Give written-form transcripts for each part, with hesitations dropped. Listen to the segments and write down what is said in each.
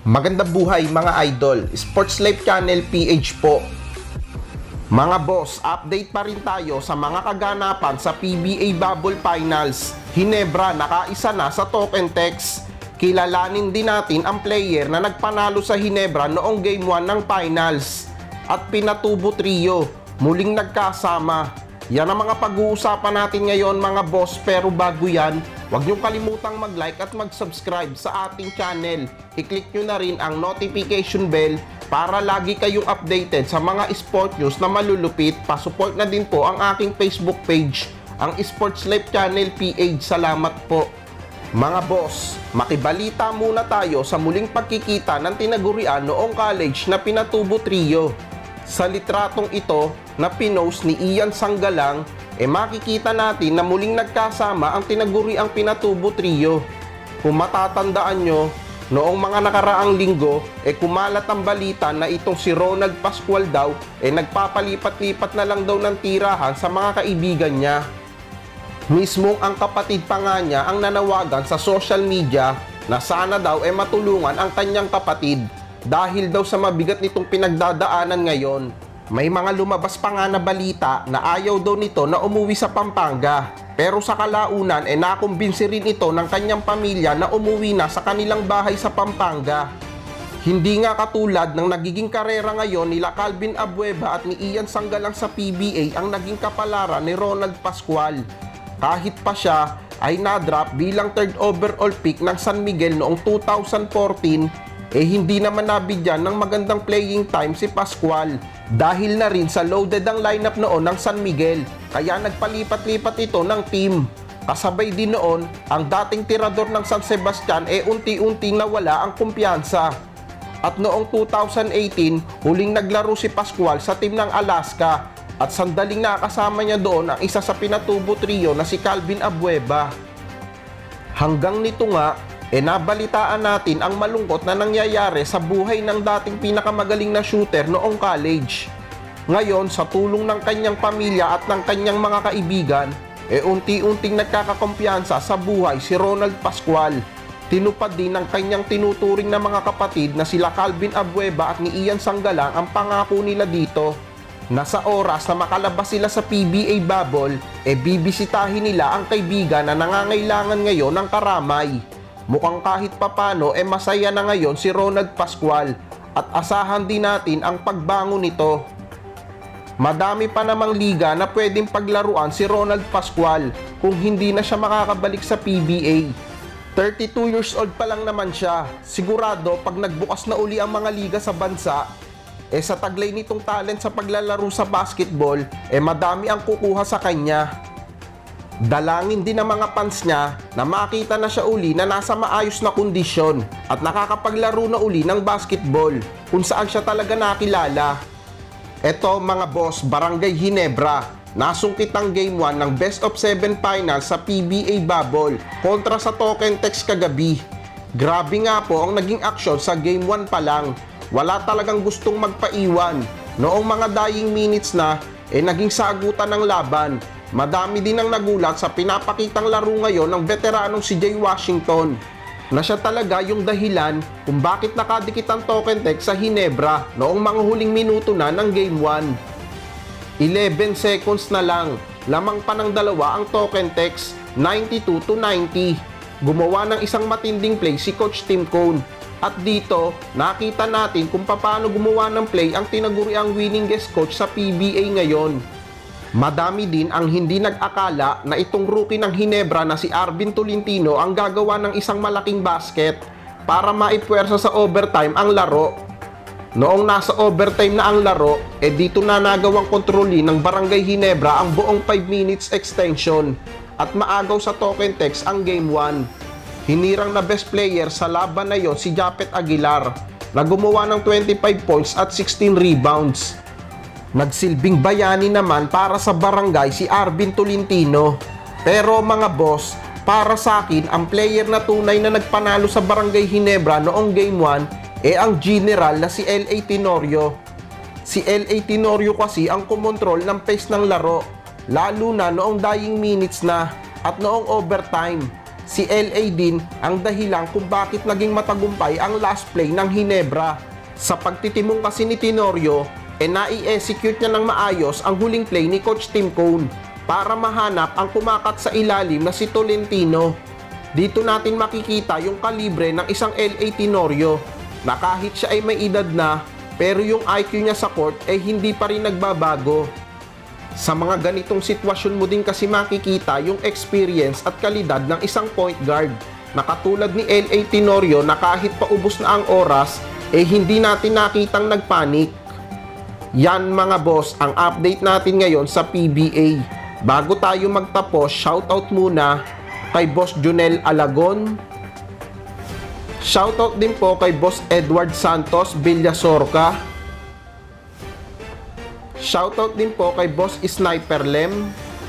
Magandang buhay mga idol, Sports Life Channel PH po. Mga boss, update pa rin tayo sa mga kaganapan sa PBA Bubble Finals. Ginebra nakaisa na sa Token Text. Kilalanin din natin ang player na nagpanalo sa Ginebra noong Game 1 ng Finals. At Pinatubo Trio, muling nagkasama. Yan ang mga pag-uusapan natin ngayon mga boss, pero bago yan, huwag niyong kalimutang mag-like at mag-subscribe sa ating channel. I-click nyo na rin ang notification bell para lagi kayong updated sa mga sport news na malulupit. Pasupport na din po ang aking Facebook page, ang Sports Life Channel PH. Salamat po. Mga boss, makibalita muna tayo sa muling pagkikita ng tinagurian noong college na Pinatubo Trio. Sa litratong ito na pinost ni Ian Sanggalang, makikita natin na muling nagkasama ang tinaguriang Pinatubo Trio. Kung matatandaan nyo, noong mga nakaraang linggo, kumalat ang balita na itong si Ronald Pascual daw, nagpapalipat-lipat na lang daw ng tirahan sa mga kaibigan niya. Mismong ang kapatid pa nga niya ang nanawagan sa social media na sana daw matulungan ang kanyang kapatid. Dahil daw sa mabigat nitong pinagdadaanan ngayon, may mga lumabas pa nga na balita na ayaw daw nito na umuwi sa Pampanga. Pero sa kalaunan nakumbinsi rin ito ng kanyang pamilya na umuwi na sa kanilang bahay sa Pampanga. Hindi nga katulad ng nagiging karera ngayon nila Calvin Abueva at ni Ian Sanggalang sa PBA ang naging kapalaran ni Ronald Pascual. Kahit pa siya ay na-drop bilang 3rd overall pick ng San Miguel noong 2014, hindi naman nabigyan ng magandang playing time si Pascual dahil na rin sa loaded ang lineup noon ng San Miguel, kaya nagpalipat-lipat ito ng team. Kasabay din noon ang dating tirador ng San Sebastian unti-unting nawala ang kumpiyansa. At noong 2018 huling naglaro si Pascual sa team ng Alaska at sandaling nakasama niya doon ang isa sa Pinatubo Trio na si Calvin Abueva. Hanggang nito nga nabalitaan natin ang malungkot na nangyayari sa buhay ng dating pinakamagaling na shooter noong college. Ngayon, sa tulong ng kanyang pamilya at ng kanyang mga kaibigan, unti-unting nagkakakumpiyansa sa buhay si Ronald Pascual. Tinupad din ng kanyang tinuturing na mga kapatid na sila Calvin Abueva at ni Ian Sanggalang ang pangako nila dito. Nasa oras na makalabas sila sa PBA Bubble, bibisitahin nila ang kaibigan na nangangailangan ngayon ng karamay. Mukhang kahit papano masaya na ngayon si Ronald Pascual at asahan din natin ang pagbangon nito. Madami pa namang liga na pwedeng paglaruan si Ronald Pascual kung hindi na siya makakabalik sa PBA. 32 years old pa lang naman siya. Sigurado pag nagbukas na uli ang mga liga sa bansa, sa taglay nitong talent sa paglalaro sa basketball, madami ang kukuha sa kanya. Dalangin din ng mga fans niya na makita na siya uli na nasa maayos na kondisyon at nakakapaglaro na uli ng basketball kung saan siya talaga nakilala. Eto mga boss, Barangay Ginebra, nasungkit ang Game 1 ng Best of 7 Finals sa PBA Bubble kontra sa Token Text kagabi. Grabe nga po ang naging aksyon sa Game 1 pa lang. Wala talagang gustong magpaiwan. Noong mga dying minutes na, naging sagutan ng laban. Madami din ang nagulat sa pinapakitang laro ngayon ng veteranong si Jay Washington na siya talaga yung dahilan kung bakit nakadikit ang Token Text sa Ginebra noong mga huling minuto na ng Game 1. 11 seconds na lang, lamang pa ng dalawa ang Token Text, 92-90. Gumawa ng isang matinding play si Coach Tim Cone. At dito, nakita natin kung paano gumawa ng play ang tinaguriang winningest coach sa PBA ngayon. Madami din ang hindi nag-akala na itong rookie ng Ginebra na si Arvin Tolentino ang gagawa ng isang malaking basket para maipwersa sa overtime ang laro. Noong nasa overtime na ang laro, dito na nagawang kontrolin ng Barangay Ginebra ang buong 5 minutes extension at maagaw sa Token Text ang Game 1. Hinirang na best player sa laban na yon si Japet Aguilar na gumawa ng 25 points at 16 rebounds. Nagsilbing bayani naman para sa barangay si Arvin Tolentino. Pero mga boss, para sa akin, ang player na tunay na nagpanalo sa Barangay Ginebra noong Game 1 ang general na si L.A. Tenorio. Si L.A. Tenorio kasi ang kumontrol ng pace ng laro, lalo na noong dying minutes na at noong overtime. si LA din ang dahilan kung bakit naging matagumpay ang last play ng Ginebra. Sa pagtitimong kasi ni Tenorio, nai-execute niya ng maayos ang huling play ni Coach Tim Cone para mahanap ang kumakat sa ilalim na si Tolentino. Dito natin makikita yung kalibre ng isang LA Tenorio na kahit siya ay may edad na, pero yung IQ niya sa court ay hindi pa rin nagbabago. Sa mga ganitong sitwasyon mo din kasi makikita yung experience at kalidad ng isang point guard na katulad ni LA Tenorio na kahit paubos na ang oras, hindi natin nakitang nagpanik. Yan mga boss, ang update natin ngayon sa PBA. Bago tayo magtapos, shoutout muna kay Boss Junel Alagon. Shoutout din po kay Boss Edward Santos Villasorca. Shoutout din po kay Boss Sniper Lem.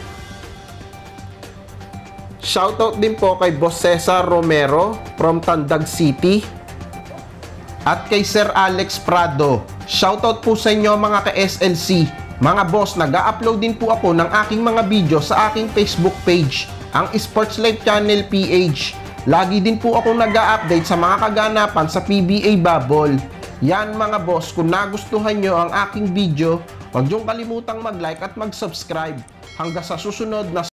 Shoutout din po kay Boss Cesar Romero from Tandag City. At kay Sir Alex Prado. Shoutout po sa inyo mga ka-SLC. Mga boss, nag-a-upload din po ako ng aking mga video sa aking Facebook page, ang Sports Life Channel PH. Lagi din po ako nag-a-update sa mga kaganapan sa PBA Bubble. Yan mga boss, kung nagustuhan nyo ang aking video, huwag niyong kalimutang mag-like at mag-subscribe. Hanggang sa susunod na